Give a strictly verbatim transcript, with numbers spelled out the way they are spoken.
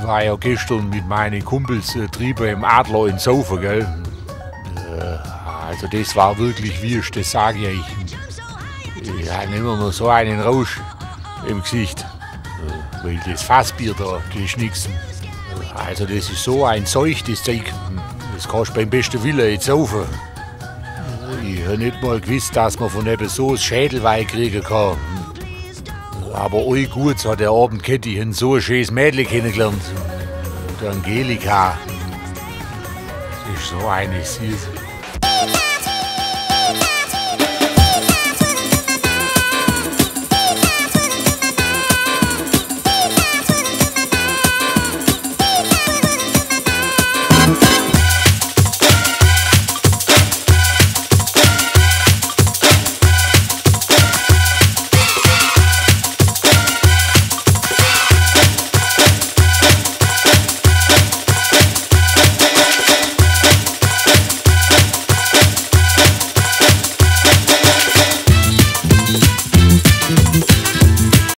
war ja gestern mit meinen Kumpels äh, drüben im Adler in Saufen, gell? Äh, also das war wirklich wüst, das sage ich. Ja, nehmen wir mal so einen Rausch im Gesicht. Äh, weil das Fassbier da, das ist nix. Also das ist so ein Zeug, das Zeug. Das kannst du beim besten Willen jetzt saufen. Ich habe nicht mal gewusst, dass man von eben so das Schädelweih kriegen kann. Aber oi gut, hat der Abend gehabt, ich habe so ein schönes Mädchen kennengelernt. Die Angelika. Das ist so eine Süße.